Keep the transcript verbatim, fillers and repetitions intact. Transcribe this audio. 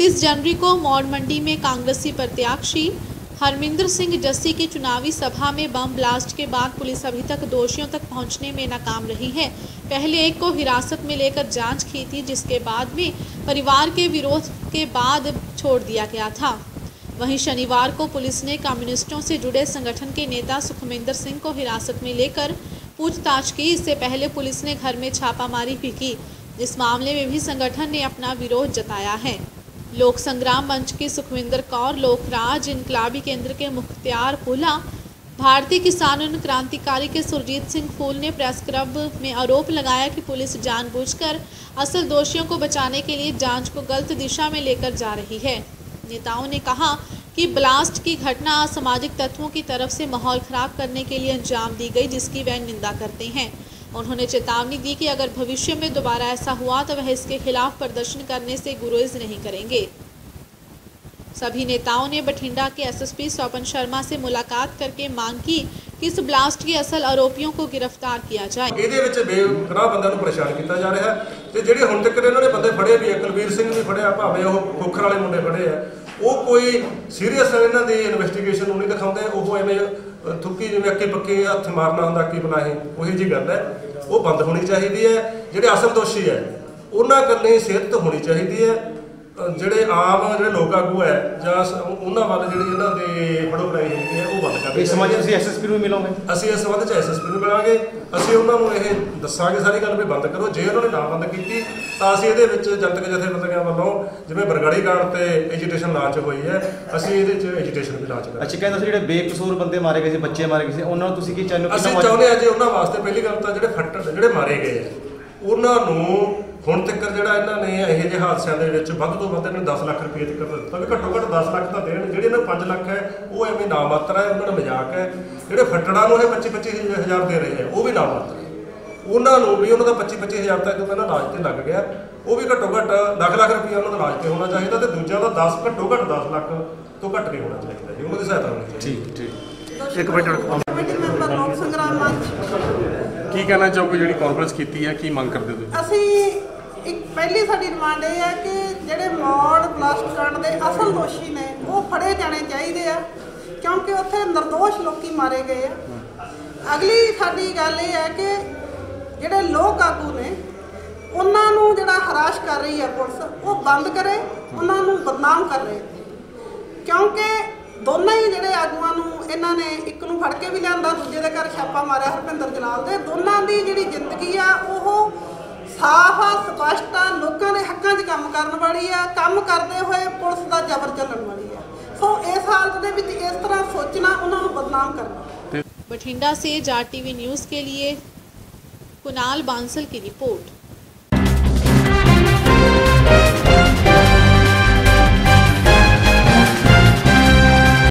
उनतीस जनवरी को मौड़ मंडी में कांग्रेसी प्रत्याशी हरमिंदर सिंह जस्सी की चुनावी सभा में बम ब्लास्ट के बाद पुलिस अभी तक दोषियों तक पहुंचने में नाकाम रही है। पहले एक को हिरासत में लेकर जांच की थी, जिसके बाद में परिवार के विरोध के बाद छोड़ दिया गया था। वहीं शनिवार को पुलिस ने कम्युनिस्टों से जुड़े संगठन के नेता सुखमिंदर सिंह को हिरासत में लेकर पूछताछ की। इससे पहले पुलिस ने घर में छापामारी भी की, जिस मामले में भी संगठन ने अपना विरोध जताया है। लोक संग्राम मंच की सुखविंदर कौर, लोकराज इनकलाबी केंद्र के मुख्तियार पुला, भारतीय किसान क्रांतिकारी के सुरजीत सिंह फूल ने प्रेस क्लब में आरोप लगाया कि पुलिस जानबूझकर असल दोषियों को बचाने के लिए जांच को गलत दिशा में लेकर जा रही है। नेताओं ने कहा कि ब्लास्ट की घटना असामाजिक तत्वों की तरफ से माहौल खराब करने के लिए अंजाम दी गई, जिसकी वह निंदा करते हैं। उन्होंने चेतावनी दी कि अगर भविष्य में दोबारा ऐसा हुआ तो वह इसके खिलाफ प्रदर्शन करने से गुरेज नहीं करेंगे। सभी नेताओं ने बठिंडा के एसएसपी स्वपन शर्मा से मुलाकात करके मांग की कि इस ब्लास्ट के असल आरोपियों को गिरफ्तार किया जाए। ਇਹਦੇ ਵਿੱਚ ਬੇਗੁਨਾਹ ਬੰਦਿਆਂ ਨੂੰ ਪਰੇਸ਼ਾਨ ਕੀਤਾ ਜਾ ਰਿਹਾ ਤੇ ਜਿਹੜੇ ਹੁਣ ਤੱਕ ਇਹਨਾਂ ਨੇ ਬੰਦੇ ਫੜੇ ਵੀ ਆ, ਕੁਲਵੀਰ ਸਿੰਘ ਵੀ ਫੜਿਆ, ਭਾਵੇਂ ਉਹ ਖੋਖਰ ਵਾਲੇ ਮੁੰਡੇ ਫੜੇ ਆ, ਉਹ ਕੋਈ ਸੀਰੀਅਸ ਇਹਨਾਂ ਦੀ ਇਨਵੈਸਟੀਗੇਸ਼ਨ ਨੂੰ ਨਹੀਂ ਦਿਖਾਉਂਦੇ। ਉਹ ਐਵੇਂ ਥੁੱਕੀ ਜਿਵੇਂ ਅੱਕੇ ਪੱਕੇ ਹੱਥ ਮਾਰਨਾ ਹੁੰਦਾ ਕੀ ਬਣਾਏ, ਉਹੀ ਜੀ ਗੱਲ ਹੈ। ਉਹ ਬੰਦ ਹੋਣੀ ਚਾਹੀਦੀ ਹੈ। ਜਿਹੜੇ ਅਸਲ ਦੋਸ਼ੀ ਹੈ ਉਹਨਾਂ ਕੱਲੇ ਸਿਹਤ ਹੋਣੀ ਚਾਹੀਦੀ ਹੈ। ਜਿਹੜੇ ਆਮ ਜਿਹੜੇ ਲੋਕ ਆਗੂ ਹੈ ਜਾਂ ਉਹਨਾਂ ਵੱਲ ਜਿਹੜੀ ਇਹਨਾਂ ਦੇ ਫੜੋ ਫੜਾਈ ਹੈਗੀ ਹੈ ਉਹ ਬੰਦ ਕਰਨੀ। ਇਸ ਸੰਬੰਧ ਤੁਸੀਂ ਐਸਐਸਪੀ ਨੂੰ ਮਿਲੋਗੇ? ਅਸੀਂ ਇਸ ਸੰਬੰਧ 'ਚ ਐਸਐਸਪੀ ਨੂੰ ਮਿਲਾਂਗੇ। ਅਸੀਂ ਉਹਨਾਂ ਨੂੰ ਇਹ ਦੱਸਾਂਗੇ ਸਾਰੀ ਗੱਲ ਵੀ ਬੰਦ ਕਰੋ। ਜੇ ਉਹਨਾਂ ਨੇ ਨਾ ਬੰਦ ਕੀਤੀ ਤਾਂ ਅਸੀਂ ਇਹਦੇ ਵਿੱਚ ਜਨਤਕ ਜਥੇਬੰਦੀਆਂ ਵੱਲੋਂ ਜਿਵੇਂ ਬਰਗਾੜੀ ਕਾਂਡ ਤੇ ਐਜੀਟੇਸ਼ਨ ਲਾਂਚ ਹੋਈ ਹੈ, ਅਸੀਂ ਇਹਦੇ 'ਚ ਐਜੀਟੇਸ਼ਨ ਵੀ ਲਾਂਚ ਕਰਾਂਗੇ। ਅੱਛਾ, ਕਹਿੰਦੇ ਸੀ ਜਿਹੜੇ ਬੇਕਸੂਰ ਬੰਦੇ ਮਾਰੇ ਗਏ ਸੀ, ਬੱਚੇ ਮਾਰੇ ਗਏ ਸੀ, ਉਹਨਾਂ ਨੂੰ ਤੁਸੀਂ ਕੀ ਚਾਹੁੰਦੇ ਹੋ? ਅਸੀਂ ਚਾਹੁੰਦੇ ਹਾਂ ਜੀ ਉਹਨਾਂ ਵਾਸਤੇ ਪਹਿਲੀ ਗੱਲ ਤਾਂ ਜਿਹੜੇ ਫੱਟ ਜਿਹੜੇ ਮਾਰੇ ਗਏ ਆ ਉਹਨਾਂ ਨੂੰ ਹੁਣ ਤੱਕ ਜਿਹੜਾ ਇਹਨਾਂ ਨੇ ਇਹੋ ਜਿਹੇ ਹਾਦਸਿਆਂ ਦੇ ਵਿੱਚ ਵੱਧ ਤੋਂ ਵੱਧ ਇਹਨਾਂ ਦਸ ਲੱਖ ਰੁਪਏ ਤੱਕ ਦਿੱਤਾ ਵੀ ਘੱਟੋ ਘੱਟ ਦਸ ਲੱਖ ਤਾਂ ਦੇਣ। ਜਿਹੜੇ ਇਹਨਾਂ ਪੰਜ ਲੱਖ ਹੈ ਉਹ ਐਵੇਂ ਨਾ ਮਾਤਰ ਹੈ, ਉਹਨਾਂ ਦਾ ਮਜ਼ਾਕ ਹੈ। ਜਿਹੜੇ ਫੱਟੜਾਂ ਨੂੰ ਇਹ ਪੱਚੀ ਪੱਚੀ ਹਜ਼ਾਰ ਦੇ ਰਹੇ ਆ ਉਹ ਵੀ ਨਾ ਮਾਤਰ ਹੈ। ਉਹਨਾਂ ਨੂੰ ਵੀ ਉਹਨਾਂ ਦਾ ਪੱਚੀ ਪੱਚੀ ਹਜ਼ਾਰ ਤੱਕ ਪਹਿਲਾਂ ਇਲਾਜ ਤੇ ਲੱਗ ਗਿਆ, ਉਹ ਵੀ ਘੱਟੋ ਘੱਟ ਲੱਖ ਲੱਖ ਰੁਪਏ ਉਹਨਾਂ ਦਾ ਇਲਾਜ ਤੇ ਹੋਣਾ ਚਾਹੀਦਾ ਤੇ ਦੂਜਿਆਂ ਦਾ ਦਸ ਘੱਟੋ ਘੱਟ ਦਸ ਲੱਖ ਤੋਂ ਘੱਟ ਨਹੀਂ ਹੋਣਾ ਚਾਹੀਦਾ ਜੀ, ਉਹਨਾਂ ਦੀ ਸਹਾਇਤਾ ਹੋਣੀ ਚਾਹੀਦੀ। ਠੀਕ ਠੀਕ ਇੱਕ ਮਿੰਟ ਲੋਕ ਸੰਗਰਾਮ ਮੰਚ ਕੀ ਕਹਿਣਾ ਚਾਹੋਗੇ ਜਿਹੜੀ ਕਾਨਫਰੰਸ ਕੀਤੀ ਹੈ, ਕੀ ਮੰਗ ਕਰਦੇ ਤੁਸੀਂ? ਅਸੀਂ ਇੱਕ ਪਹਿਲੀ ਸਾਡੀ ਡਿਮਾਂਡ ਇਹ ਹੈ ਕਿ ਜਿਹੜੇ ਮੌੜ ਬਲਾਸਟ ਕਾਂਡ ਦੇ ਅਸਲ ਦੋਸ਼ੀ ਨੇ ਉਹ ਫੜੇ ਜਾਣੇ ਚਾਹੀਦੇ ਆ, ਕਿਉਂਕਿ ਉੱਥੇ ਨਿਰਦੋਸ਼ ਲੋਕੀ ਮਾਰੇ ਗਏ ਆ। ਅਗਲੀ ਸਾਡੀ ਗੱਲ ਇਹ ਹੈ ਕਿ ਜਿਹੜੇ ਲੋਕ ਆਗੂ ਨੇ ਉਹਨਾਂ ਨੂੰ ਜਿਹੜਾ ਹਰਾਸ਼ ਕਰ ਰਹੀ ਹੈ ਪੁਲਿਸ, ਉਹ ਬੰਦ ਕਰੇ। ਉਹਨਾਂ ਨੂੰ ਬਦਨਾਮ ਕਰ ਰਹੇ ਕਿਉਂਕਿ ਦੋਨਾਂ ਹੀ ਜਿਹੜੇ ਆਗੂਆਂ ਨੂੰ ਇਹਨਾਂ ਨੇ ਇੱਕ ਨੂੰ ਫੜ ਕੇ ਵੀ ਲਿਆਂਦਾ, ਦੂਜੇ ਦੇ ਘਰ ਛਾਪਾ ਮਾਰਿਆ ਹਰਪਿੰਦਰ ਜਲਾਲ ਦੇ। ਦੋਨਾਂ ਦੀ ਜਿਹੜੀ ਜ਼ਿੰਦਗੀ ਆ ਉਹ ਸਾਫ਼ ਆ, ਸਪਸ਼ਟ ਆ, ਲੋਕਾਂ ਦੇ ਹੱਕਾਂ 'ਚ ਕੰਮ ਕਰਨ ਵਾਲੀ ਆ, ਕੰਮ ਕਰਦੇ ਹੋਏ ਪੁਲਿਸ ਦਾ ਜ਼ਬਰ ਚੱਲਣ ਵਾਲੀ ਆ। ਸੋ ਇਸ ਹਾਲਤ ਦੇ ਵਿੱਚ ਇਸ ਤਰ੍ਹਾਂ ਸੋਚਣਾ, ਉਹਨਾਂ ਨੂੰ ਬਦਨਾਮ करना। बठिंडा से जाट टीवी न्यूज़ के लिए कुणाल बांसल की रिपोर्ट।